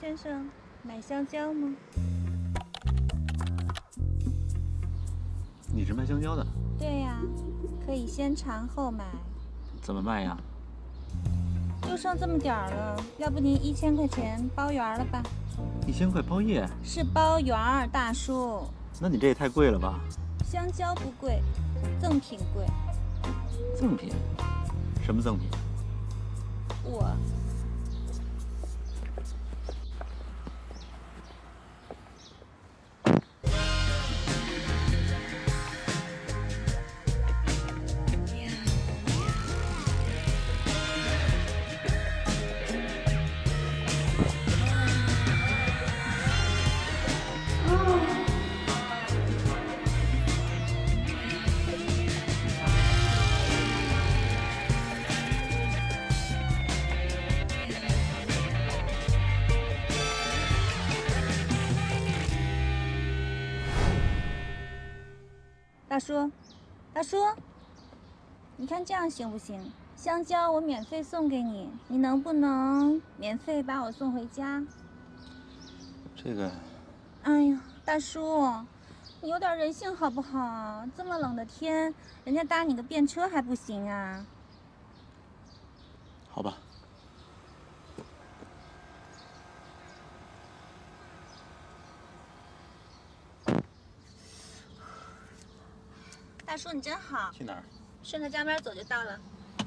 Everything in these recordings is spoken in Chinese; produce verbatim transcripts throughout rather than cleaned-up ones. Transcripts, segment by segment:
先生，买香蕉吗？ 你是卖香蕉的？ 对呀，可以先尝后买。 怎么卖呀？ 就剩这么点儿了，要不您一千块钱包圆了吧？ 一千块包夜？ 是包圆儿，大叔。 那你这也太贵了吧？ 香蕉不贵，赠品贵。 赠品？什么赠品？ 我。大叔，大叔，你看这样行不行？香蕉我免费送给你，你能不能免费把我送回家？ 这个…… 哎呀，大叔，你有点人性好不好？这么冷的天，人家搭你个便车还不行啊？ 好吧。 大叔，你真好。 去哪儿？ 顺着江边走就到了。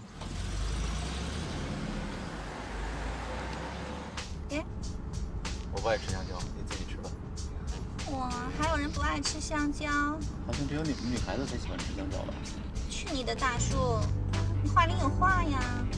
哎， 我不爱吃香蕉，你自己吃吧。 我还有人不爱吃香蕉？ 好像只有你们女孩子才喜欢吃香蕉吧？ 去你的，大叔！你话里有话呀。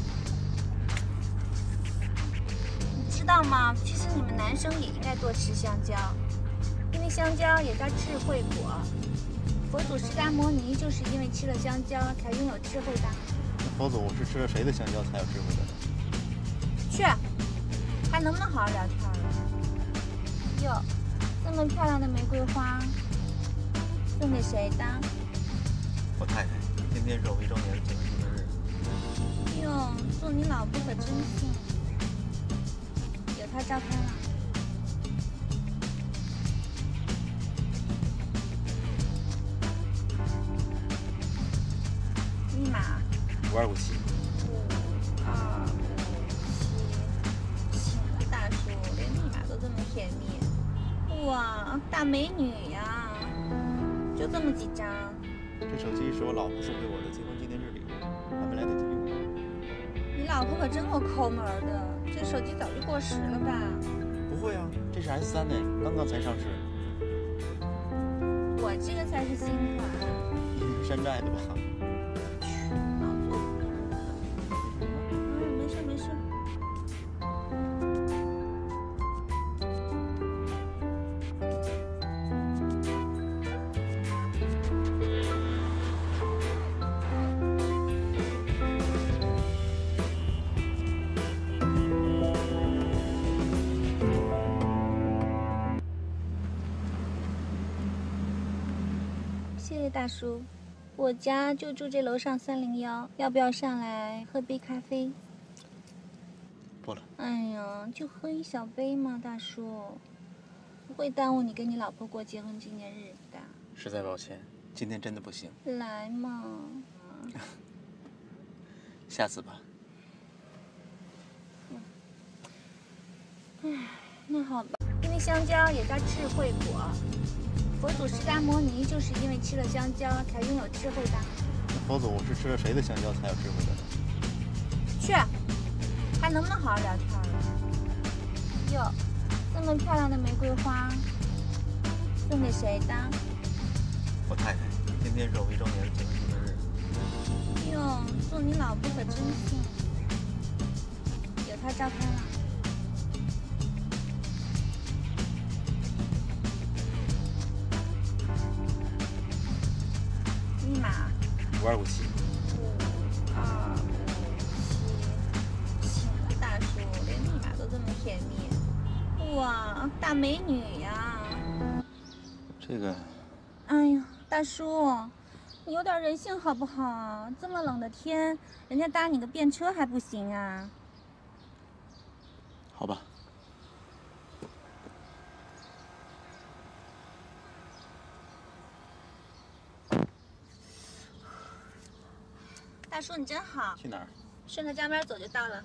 你知道吗？其实你们男生也应该多吃香蕉，因为香蕉也叫智慧果。佛祖释迦牟尼就是因为吃了香蕉才拥有智慧的。 佛祖是吃了谁的香蕉才有智慧的呢？ 去，还能不能好好聊天了？哟，这么漂亮的玫瑰花，送给谁的？ 我太太，今天是我一周年的结婚纪念日。 哟，做你老婆可真幸福，有她照片了。密码五二五七。 五二五七，行了，大叔，连密码都这么甜蜜，哇，大美女呀！就这么几张。 这手机是我老婆送给我的结婚纪念日礼物，还没来得及用。 你老婆可真够抠门的，这手机早就过时了吧？ 不会啊，这是 S 三呢，刚刚才上市。 我这个才是新款。 你是山寨的吧？ 嗯，没事没事。谢谢大叔，我家就住这楼上三零幺，要不要上来喝杯咖啡？ 不了。 哎呀，就喝一小杯嘛，大叔，不会耽误你跟你老婆过结婚纪念日的。 实在抱歉，今天真的不行。 来嘛。 下次吧。 唉，那好吧，因为香蕉也叫智慧果。佛祖释迦牟尼就是因为吃了香蕉才拥有智慧的。 佛祖是吃了谁的香蕉才有智慧的呢？ 去，还能不能好好聊天了？哟，这么漂亮的玫瑰花，送给谁的？ 我太太，今天是我一周年的结婚纪念日。 哟，做你老婆可真幸福，有她照片了。密码五二五七。 五二五七，行了，大叔，连密码都这么甜蜜，哇，大美女呀！ 这个…… 哎呀，大叔，你有点人性好不好？这么冷的天，人家搭你个便车还不行啊？ 好吧。 大叔，你真好。 去哪儿？ 顺着江边走就到了。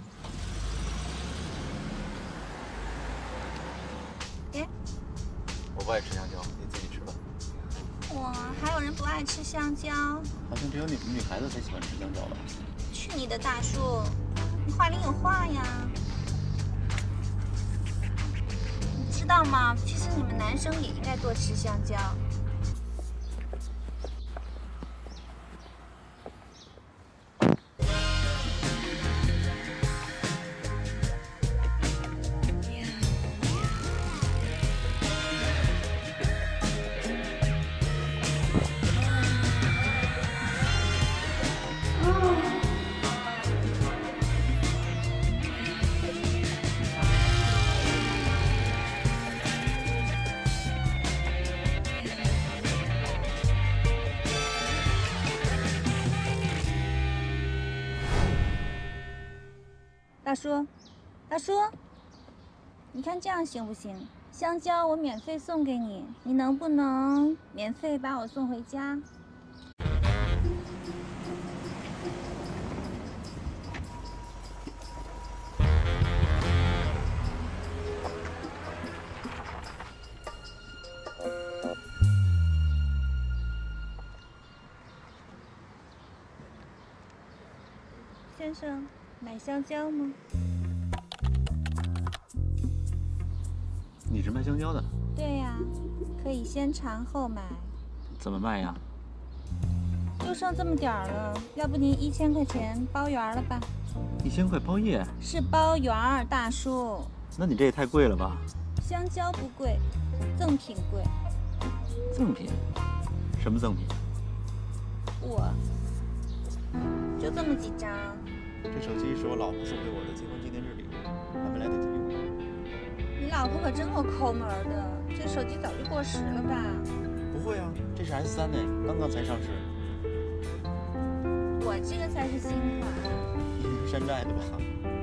哎， 我不爱吃香蕉，你自己吃吧。 我还有人不爱吃香蕉？ 好像只有你们女孩子才喜欢吃香蕉吧？ 去你的，大叔！你话里有话呀。你知道吗？其实你们男生也应该多吃香蕉。大叔，大叔，你看这样行不行？香蕉我免费送给你，你能不能免费把我送回家？先生，买香蕉吗？ 你是卖香蕉的？ 对呀，可以先尝后买。 怎么卖呀？ 就剩这么点儿了，要不您一千块钱包圆了吧？ 一千块包夜？ 是包圆儿，大叔。 那你这也太贵了吧？ 香蕉不贵，赠品贵。 赠品？什么赠品？ 我就这么几张。 这手机是我老婆送给我的结婚纪念日礼物，还没来得及用。 你老婆可真够抠门的，这手机早就过时了吧？ 不会啊，这是 S 三呢，刚刚才上市。 我这个才是新款。 你是山寨的吧？